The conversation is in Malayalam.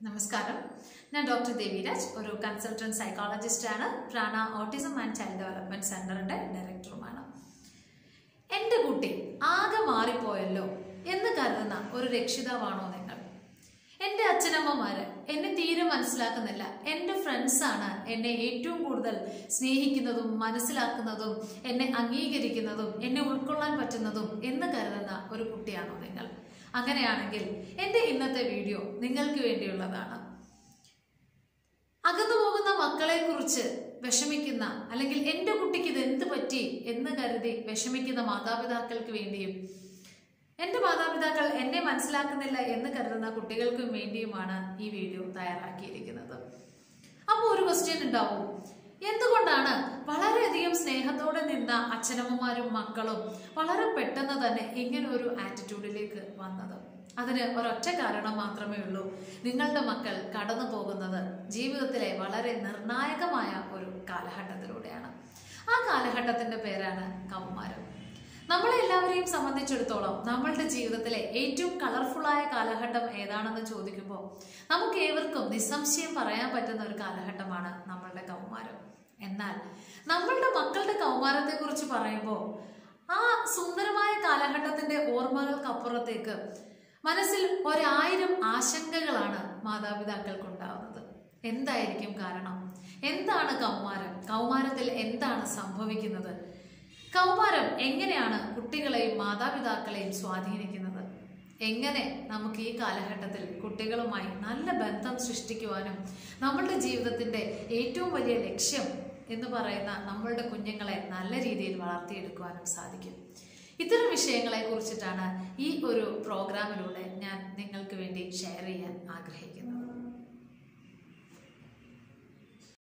നമസ്കാരം. ഞാൻ ഡോക്ടർ ദേവിരാജ്, ഒരു കൺസൾട്ടന്റ് സൈക്കോളജിസ്റ്റ് ആണ്. പ്രാണ ഓട്ടിസം ആൻഡ് ചൈൽഡ് ഡെവലപ്മെന്റ് സെന്ററിന്റെ ഡയറക്ടറുമാണ്. എൻ്റെ കുട്ടി ആകെ മാറിപ്പോയല്ലോ എന്ന് കരുതുന്ന ഒരു രക്ഷിതാവാണോ നിങ്ങൾ? എൻ്റെ അച്ഛനമ്മമാര് എന്നെ തീരെ മനസ്സിലാക്കുന്നില്ല, എൻ്റെ ഫ്രണ്ട്സാണ് എന്നെ ഏറ്റവും കൂടുതൽ സ്നേഹിക്കുന്നതും മനസ്സിലാക്കുന്നതും എന്നെ അംഗീകരിക്കുന്നതും എന്നെ ഉൾക്കൊള്ളാൻ പറ്റുന്നതും എന്ന് കരുതുന്ന ഒരു കുട്ടിയാണോ നിങ്ങൾ? അങ്ങനെയാണെങ്കിൽ എൻ്റെ ഇന്നത്തെ വീഡിയോ നിങ്ങൾക്ക് വേണ്ടിയുള്ളതാണ്. അകന്നു പോകുന്ന മക്കളെ കുറിച്ച് വിഷമിക്കുന്ന, അല്ലെങ്കിൽ എൻ്റെ കുട്ടിക്ക് ഇത് എന്ത് പറ്റി എന്ന് കരുതി വിഷമിക്കുന്ന മാതാപിതാക്കൾക്ക് വേണ്ടിയും, എൻ്റെ മാതാപിതാക്കൾ എന്നെ മനസ്സിലാക്കുന്നില്ല എന്ന് കരുതുന്ന കുട്ടികൾക്കും വേണ്ടിയുമാണ് ഈ വീഡിയോ തയ്യാറാക്കിയിരിക്കുന്നത്. അപ്പോൾ ഒരു ക്വസ്റ്റ്യൻ ഉണ്ടാവും, എന്തുകൊണ്ടാണ് വളരെയധികം സ്നേഹത്തോടെ നിന്ന അച്ഛനമ്മമാരും മക്കളും വളരെ പെട്ടെന്ന് തന്നെ ഇങ്ങനെ ഒരു ആറ്റിറ്റ്യൂഡിലേക്ക് വന്നത്? അതിന് ഒരൊറ്റ കാരണം മാത്രമേ ഉള്ളൂ. നിങ്ങളുടെ മക്കൾ കടന്നു പോകുന്നത് ജീവിതത്തിലെ വളരെ നിർണായകമായ ഒരു കാലഘട്ടത്തിലൂടെയാണ്. ആ കാലഘട്ടത്തിന്റെ പേരാണ് കൗമാരം. നമ്മളെ എല്ലാവരെയും സംബന്ധിച്ചിടത്തോളം നമ്മളുടെ ജീവിതത്തിലെ ഏറ്റവും കളർഫുള്ളായ കാലഘട്ടം ഏതാണെന്ന് ചോദിക്കുമ്പോൾ നമുക്ക് ഏവർക്കും നിസ്സംശയം പറയാൻ പറ്റുന്ന ഒരു കാലഘട്ടമാണ് നമ്മളുടെ കൗമാരം. എന്നാൽ നമ്മളുടെ മക്കളുടെ കൗമാരത്തെ കുറിച്ച് പറയുമ്പോൾ ആ സുന്ദരമായ കാലഘട്ടത്തിന്റെ ഓർമ്മകൾക്കപ്പുറത്തേക്ക് മനസ്സിൽ 1000 ആശങ്കകളാണ് മാതാപിതാക്കൾക്ക് ഉണ്ടാവുന്നത്. എന്തായിരിക്കും കാരണം? എന്താണ് കൗമാരം? കൗമാരത്തിൽ എന്താണ് സംഭവിക്കുന്നത്? കൗമാരം എങ്ങനെയാണ് കുട്ടികളെയും മാതാപിതാക്കളെയും സ്വാധീനിക്കുന്നത്? എങ്ങനെ നമുക്ക് ഈ കാലഘട്ടത്തിൽ കുട്ടികളുമായി നല്ല ബന്ധം സൃഷ്ടിക്കുവാനും നമ്മളുടെ ജീവിതത്തിന്റെ ഏറ്റവും വലിയ ലക്ഷ്യം എന്ന് പറയുന്ന നമ്മളുടെ കുഞ്ഞുങ്ങളെ നല്ല രീതിയിൽ വളർത്തിയെടുക്കുവാനും സാധിക്കും? ഇത്തരം വിഷയങ്ങളെ കുറിച്ചിട്ടാണ് ഈ ഒരു പ്രോഗ്രാമിലൂടെ ഞാൻ നിങ്ങൾക്ക് വേണ്ടി ഷെയർ ചെയ്യാൻ ആഗ്രഹിക്കുന്നത്.